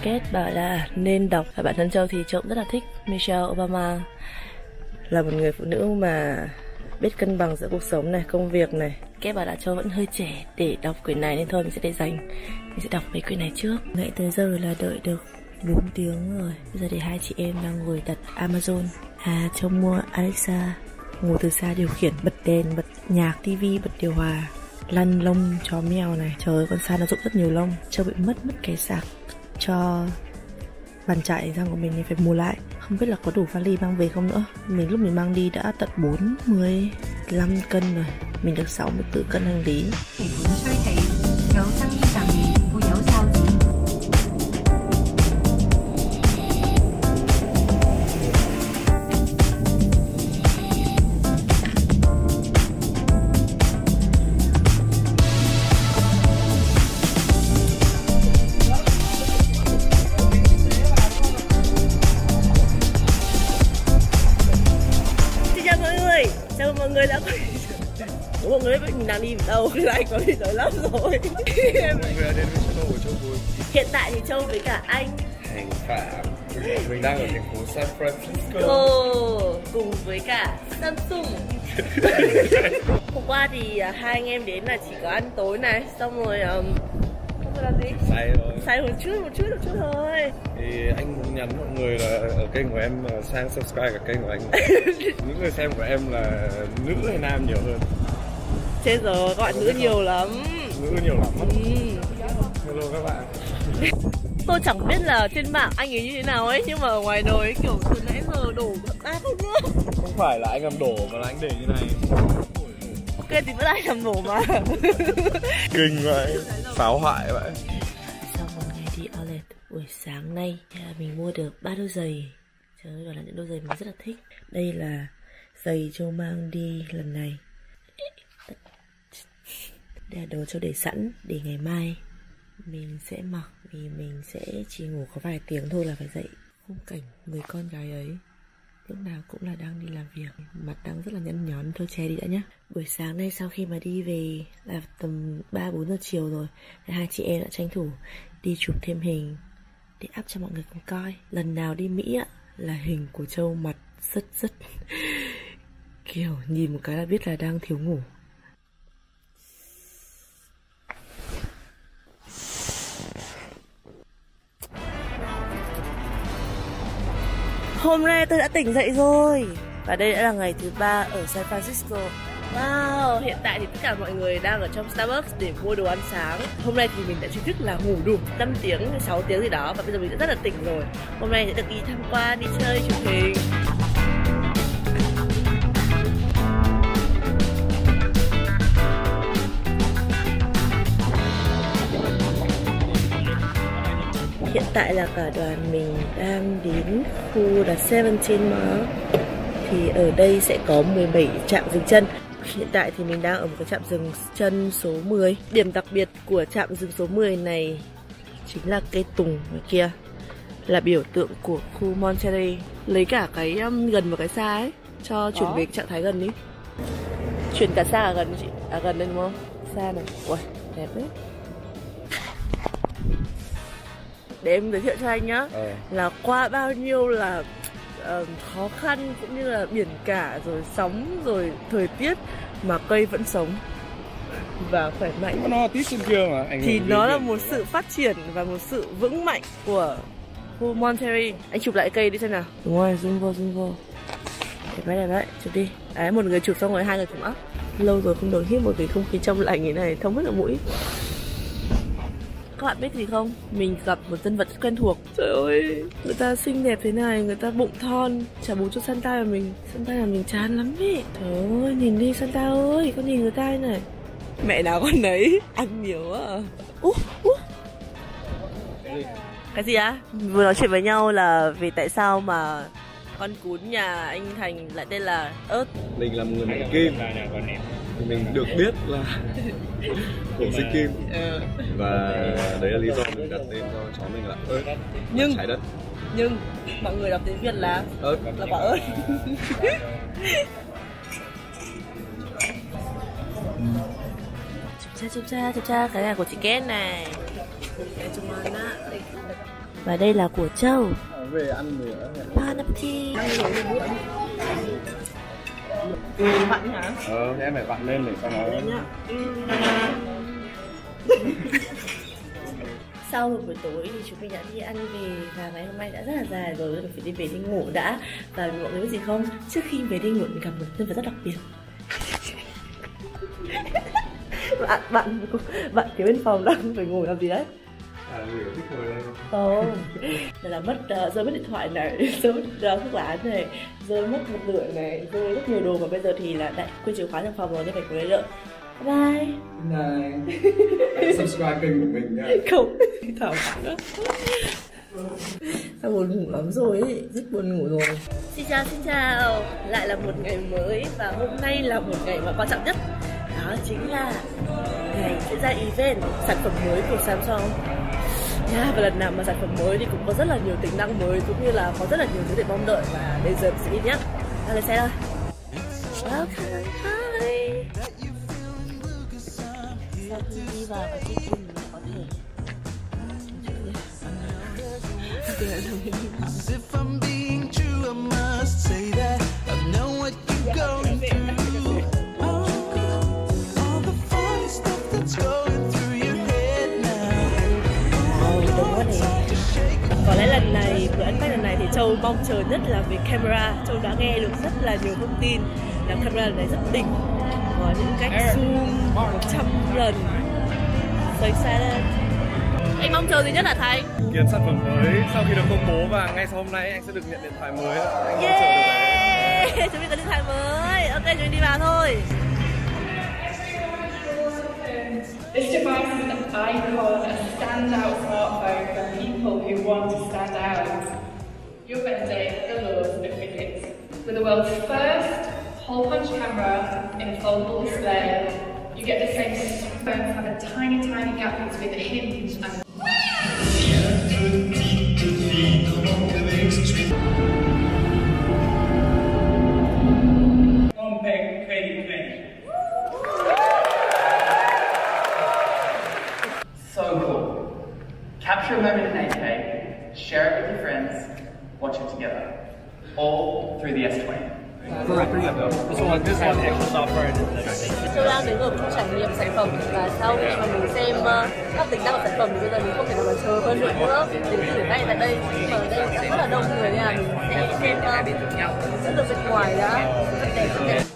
Kết bảo là nên đọc, và bản thân Châu thì Châu cũng rất là thích Michelle Obama, là một người phụ nữ mà biết cân bằng giữa cuộc sống này, công việc này. Kết bảo là Châu vẫn hơi trẻ để đọc quyển này nên thôi mình sẽ để dành, mình sẽ đọc mấy quyển này trước. Ngay tới giờ là đợi được 4 tiếng rồi. Bây giờ thì hai chị em đang ngồi đặt Amazon. Châu mua Alexa, ngồi từ xa điều khiển, bật đèn, bật nhạc, tivi, bật điều hòa, lăn lông chó mèo này. Trời ơi, con San nó rụng rất nhiều lông. Châu bị mất cái sạc cho bàn chải răng của mình thì phải mua lại. Không biết là có đủ vali mang về không nữa. Lúc mình mang đi đã tận 45 cân rồi. Mình được 64 cân hành lý. Mọi người đã quay. Mọi người biết mình đang đi ở đâu, lại có bị nói lắm rồi. Mọi người đã đến với channel của Châu Vui. Hiện tại thì Châu với cả anh Thành Phạm, mình đang ở thành phố San Francisco cùng với cả Samsung. Hôm qua thì hai anh em đến là chỉ có ăn tối này, xong rồi không có làm gì. Say một chút thôi. Thì anh muốn nhắn mọi người là ở kênh của em sang subscribe cả kênh của anh. Những người xem của em là nữ hay nam nhiều hơn? Chết rồi, các bạn nữ nhiều lắm. Nữ nhiều lắm. Hello các bạn. Tôi chẳng biết là trên mạng anh ấy như thế nào ấy, nhưng mà ở ngoài đời ấy, kiểu từ nãy giờ đổ không nữa. Không phải là anh làm đổ mà là anh để như này. Ok thì vẫn ai làm đổ mà. Kinh vậy, phá hoại vậy. Sau một ngày đi outlet buổi sáng nay, mình mua được 3 đôi giày. Trời ơi, đó là những đôi giày mình rất là thích. Đây là giày Châu mang đi lần này. Đây là đồ Châu để sẵn để ngày mai mình sẽ mặc, vì mình sẽ chỉ ngủ có vài tiếng thôi là phải dậy. Khung cảnh người con gái ấy lúc nào cũng là đang đi làm việc, mặt đang rất là nhăn nhón. Thôi che đi đã nhá. Buổi sáng nay sau khi mà đi về là tầm 3-4 giờ chiều rồi, thì hai chị em đã tranh thủ đi chụp thêm hình để up cho mọi người cùng coi. Lần nào đi Mỹ á là hình của Châu mặt rất kiểu nhìn một cái là biết là đang thiếu ngủ. Hôm nay tôi đã tỉnh dậy rồi. Và đây đã là ngày thứ 3 ở San Francisco. Wow, hiện tại thì tất cả mọi người đang ở trong Starbucks để mua đồ ăn sáng. Hôm nay thì mình đã chính thức là ngủ đủ 5 tiếng, 6 tiếng gì đó. Và bây giờ mình đã rất là tỉnh rồi. Hôm nay sẽ được đi tham quan, đi chơi, chụp hình. Hiện tại là cả đoàn mình đang đến khu là 17 Mall. Thì ở đây sẽ có 17 trạm dừng chân. Hiện tại thì mình đang ở một cái trạm dừng chân số 10. Điểm đặc biệt của trạm dừng số 10 này chính là cây tùng ngoài kia, là biểu tượng của khu Monterey. Lấy cả cái gần và cái xa ấy, cho chuyển về trạng thái gần đi. Chuyển cả xa cả gần chị. À gần đây đúng không? Xa này. Ui, đẹp đấy. Để em giới thiệu cho anh nhá, là qua bao nhiêu là khó khăn cũng như là biển cả rồi sóng rồi thời tiết mà cây vẫn sống và khỏe mạnh. Nó tít trên kia mà thì nó là một sự phát triển và một sự vững mạnh của khu Monterey. Anh chụp lại cây đi xem nào. Đúng rồi, zoom vô. Đẹp đấy, chụp đi. Đấy, một người chụp xong rồi hai người cùng up. Lâu rồi không được hít một cái không khí trong lành như này, thông hết ở mũi. Các bạn biết gì không? Mình gặp một nhân vật quen thuộc. Trời ơi, người ta xinh đẹp thế này, người ta bụng thon, trả bù cho Santa là mình. Santa là mình chán lắm ý. Trời ơi, nhìn đi Santa ơi, con nhìn người ta đây này. Mẹ nào con đấy, ăn nhiều á. Cái gì á? Vừa nói chuyện với nhau là về tại sao mà con cún nhà anh Thành lại tên là ớt. Mình là một người mẹ Kim thì mình được biết là của sinh Kim. Và đấy là lý do mình đặt tên cho chó mình là ớt. Nhưng trái đất. Nhưng mọi người đọc tiếng Việt là ớt, là quả ớt. Chụp cha, cái này của chị Kết này. Và đây là của Châu. Về ăn nữa. Bon appetit. Bạn hả? Thế em phải vặn lên để cho nó. Sau một buổi tối thì chúng mình đã đi ăn về và ngày hôm nay đã rất là dài rồi, mình phải đi về đi ngủ đã. Và mọi người biết gì không? Trước khi về đi ngủ mình gặp một nhân vật rất đặc biệt. bạn phía bên phòng đang phải ngồi làm gì đấy? Thích ngồi đây. Đây là rơi mất điện thoại này, rơi mất thuốc lá này, rơi mất một lửa này, rơi rất nhiều đồ, và bây giờ thì là đã quên chìa khóa trong phòng rồi nên phải ngồi đây đợi. Bye. Này. Subscribe kênh của mình nha. Không, thảo hẳn đó. Tao buồn ngủ lắm rồi ấy, rất buồn ngủ rồi. Xin chào, lại là một ngày mới và hôm nay là một ngày mà quan trọng nhất. Đó chính là ngày diễn ra event sản phẩm mới của Samsung. Và lần nào mà sản phẩm mới thì cũng có rất là nhiều tính năng mới, cũng như là có rất là nhiều thứ để mong đợi, và bây giờ mình sẽ đi nhé. Lên xe thôi. Welcome, hi. Sau khi đi vào cái check-in mình có thể có lẽ lần này, bữa ăn khách lần này thì Châu mong chờ nhất là về camera. Châu đã nghe được rất là nhiều thông tin là camera lần này rất đỉnh, có những cách zoom 100 lần. So excited. Anh mong chờ gì nhất là Thành? Kiến sản phẩm mới sau khi được công bố, và ngay sau hôm nay anh sẽ được nhận điện thoại mới. Yeah! Chúng mình có điện thoại mới. Ok, chúng mình đi vào thôi. This device is an icon, a standout smartphone for people who want to stand out. You're going to take the laws of physics. With the world's first hole punch camera in a foldable display, you get the same phones have a tiny gap between the hinge and capture a moment in 8K, share it with your friends, watch it together, all through the S20. This one extra software. Tôi đang đến ở trải nghiệm sản phẩm, và sau khi mà mình xem các tính năng của sản phẩm thì bây giờ mình không thể nào mà chờ hơn được nữa. Đến thử ngay tại đây, nhưng mà ở đây đã rất là đông người nên là mình sẽ xem rất được bên ngoài đã. Rất đẹp, rất đẹp.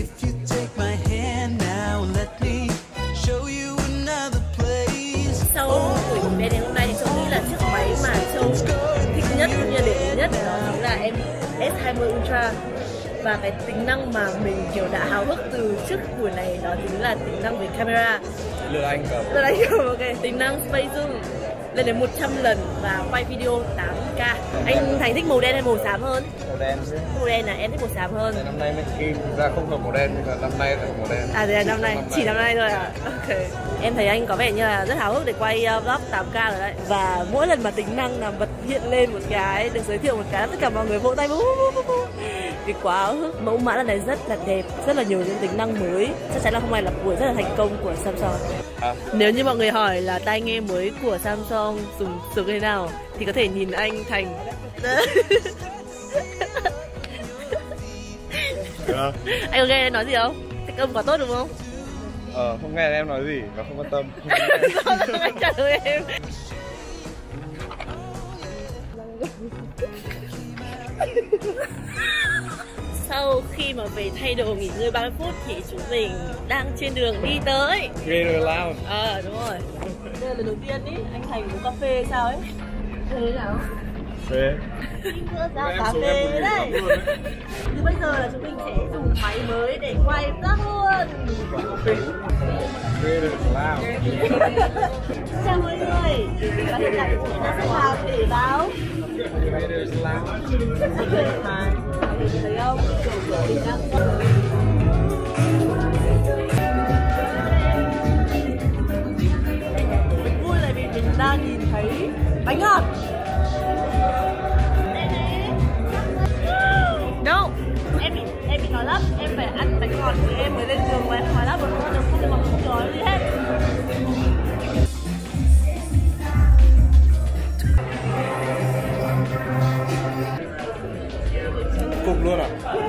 Sau buổi về đến hôm nay thì Châu nghĩ là chiếc máy mà Châu thích nhất cũng như để ý nhất đó chính là em S20 Ultra. Và cái tính năng mà mình kiểu đã háo hức từ trước buổi này đó chính là tính năng về camera. Lừa anh cầm. Ok. Tính năng Space Zoom lên đến 100 lần và quay video 8K. Anh Thành thích màu đen hay màu xám hơn? Màu đen chứ. Màu đen là em thích màu xám hơn. Năm nay mình kim ra không hợp màu đen, nhưng mà năm nay là màu đen. À thế là năm nay, chỉ năm nay thôi à? Ok. Em thấy anh có vẻ như là rất háo hức để quay vlog 8K rồi đấy. Và mỗi lần mà tính năng nào bật hiện lên một cái, được giới thiệu một cái, tất cả mọi người vỗ tay vì quá háo hức. Mẫu mã lần này rất là đẹp, rất là nhiều những tính năng mới. Chắc chắn là hôm nay là buổi rất là thành công của Samsung. Nếu như mọi người hỏi là tai nghe mới của Samsung dùng thế nào thì có thể nhìn anh Thành. Anh có nghe nói gì không? Cách âm quá tốt đúng không? Không nghe em nói gì và không quan tâm. Sao anh trả lời em? Sau khi mà về thay đồ nghỉ ngơi 30 phút thì chúng mình đang trên đường đi tới Gator Lounge. Đúng rồi. Đây là lần đầu tiên ý, anh Thành uống cà phê sao ấy? Thế nào? Phê. Ra cà phê đấy. Từ bây giờ là chúng mình sẽ dùng máy mới để quay vlog luôn. Gator Lounge. Chào mọi người. Và hiện tại chúng mình đang xếp hàng để báo Gator Lounge. thấy không? Mình đang mình vui là vì mình đang nhìn thấy bánh ngọt. No, em bị nói lắm, em phải ăn bánh ngọt thì em mới lên đường, mà em nói lắm rồi không mà không nói gì hết. cục luôn à?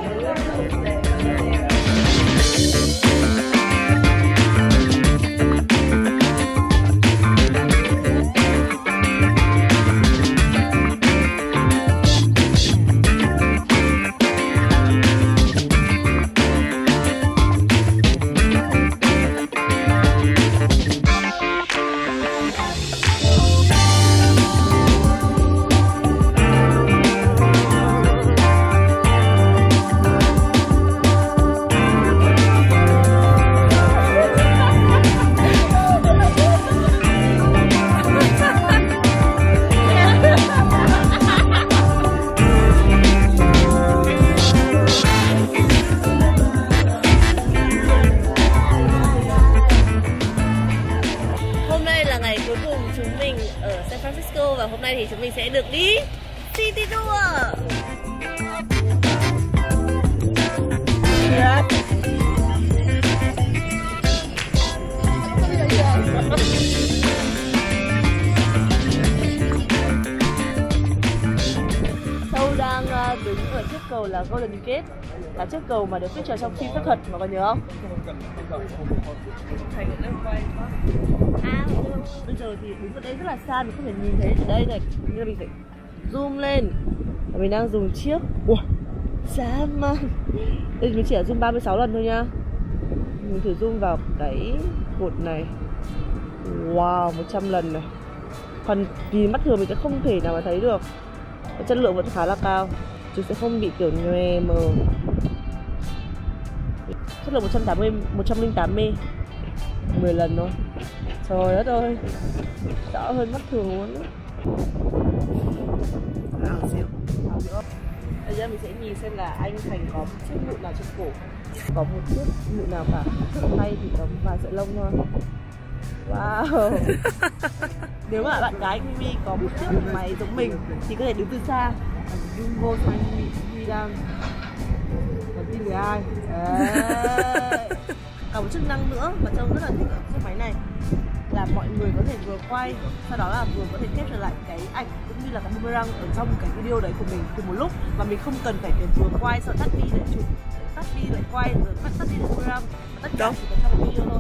Và hôm nay thì chúng mình sẽ được đi City Tour. Châu đang đứng ở chiếc cầu là Golden Gate, là chiếc cầu mà được feature trong phim phép thuật, mọi người nhớ không? Bây giờ thì đứng ở đây rất là xa, mình không thể nhìn thấy từ đây này, nên là mình phải zoom lên. Và mình đang dùng chiếc xa mà đây mình chỉ là zoom 36 lần thôi nha. Mình thử zoom vào cái cột này. Wow, 100 lần này. Còn vì mắt thường mình sẽ không thể nào mà thấy được. Và chất lượng vẫn khá là cao, chứ sẽ không bị kiểu nhòe mờ. Chất lượng 108 10 lần thôi. Trời đất ơi, rõ hơn mắt thường luôn. Bây giờ mình sẽ nhìn xem là anh Thành có chiếc mụn nào trên cổ. Có một chiếc mụn nào cả. Tay thì có vài sợi lông thôi. Wow. Nếu mà bạn gái Mimi có một chiếc máy giống mình thì có thể đứng từ xa zoom vô cho anh Mimi đang còn tin với ai. Có một chức năng nữa mà Châu rất là thích ở chiếc máy này là mọi người có thể vừa quay, sau đó là vừa có thể capture lại cái ảnh cũng như là cái boomerang ở trong cái video đấy của mình cùng một lúc, mà mình không cần phải vừa quay sau tắt đi để chụp, tắt đi lại quay rồi tắt đi để boomerang, mà tất cả chỉ cần trong một video thôi.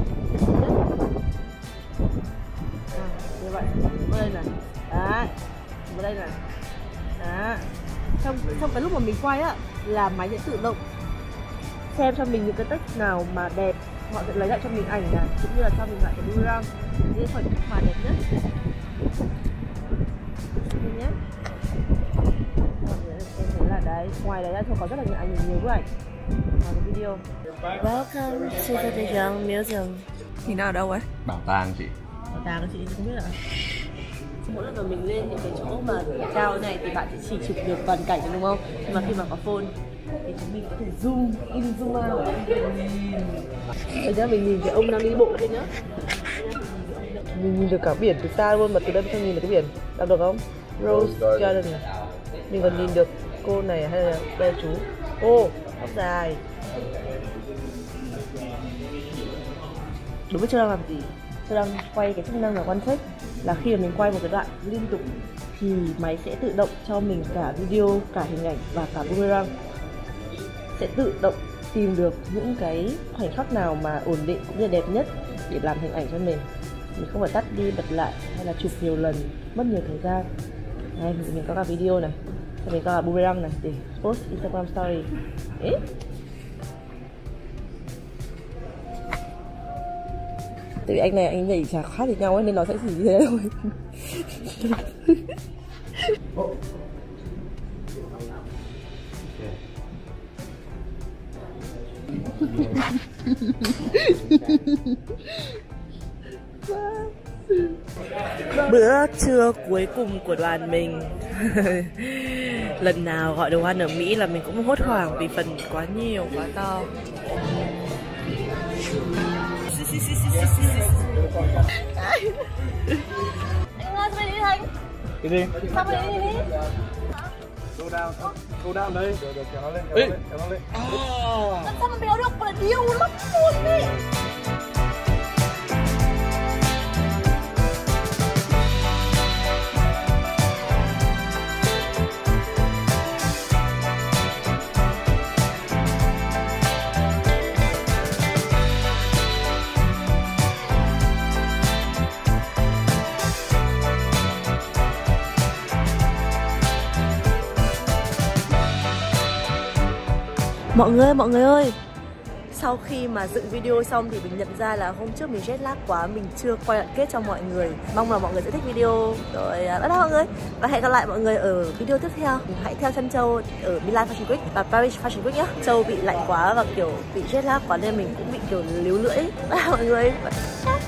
Như vậy, vào đây này, đó, vào đây này, đó. Trong cái lúc mà mình quay á là máy sẽ tự động xem cho mình những cái text nào mà đẹp, họ sẽ lấy lại cho mình ảnh này, cũng như là cho mình lại cái boomerang, những khoảnh khắc mà đẹp nhất nhé. Em thấy là đấy, ngoài đấy ra có rất là nhiều bức ảnh ngoài cái video. Welcome to the De Young Museum. Thì nó ở đâu ấy? Bảo tàng chị. Bảo tàng chị không biết ạ. Mỗi lần mà mình lên những cái chỗ mà cao này thì bạn chỉ chụp được toàn cảnh đúng không? Nhưng mà khi mà có phone thì chúng mình có thể zoom in zoom out. Bây giờ mình nhìn cái ông đang đi bộ đây nữa. Mình nhìn được cả biển từ xa luôn, mà từ đây không nhìn được cái biển. Đọc được không? Rose Garden này. Mình còn nhìn được cô này hay là đây chú. Ô, tóc dài. Đúng với Châu đang làm gì? Châu đang quay cái chức năng là one take, là khi mà mình quay một cái đoạn liên tục thì máy sẽ tự động cho mình cả video, cả hình ảnh và cả boomerang. Sẽ tự động tìm được những cái khoảnh khắc nào mà ổn định cũng như đẹp nhất để làm hình ảnh cho mình. Mình không phải tắt đi bật lại hay là chụp nhiều lần, mất nhiều thời gian. Đây, mình có cả video này, mình có cả boomerang này để post Instagram story. Ấy. Tại vì anh này anh nhảy chả khác gì nhau ấy, nên nó sẽ chỉ như thế thôi. Bữa trưa cuối cùng của đoàn mình. Lần nào gọi đồ ăn ở Mỹ là mình cũng hốt hoảng vì phần quá nhiều, quá to. Anh ơi, sao mày đi Thành? Cái gì? Sao mày đi đi? Go down đây. Được, kéo nó lên, kéo nó lên. Sao mà béo được, mà điêu lắm luôn đi. Mọi người ơi, sau khi mà dựng video xong thì mình nhận ra là hôm trước mình jet lag quá, mình chưa quay đoạn kết cho mọi người. Mong là mọi người sẽ thích video. Rồi, bye bye mọi người. Và hẹn gặp lại mọi người ở video tiếp theo. Hãy theo chân Châu ở Milan Fashion Week và Paris Fashion Week nhá. Châu bị lạnh quá và kiểu bị jet lag quá nên mình cũng bị kiểu líu lưỡi. Bye mọi người.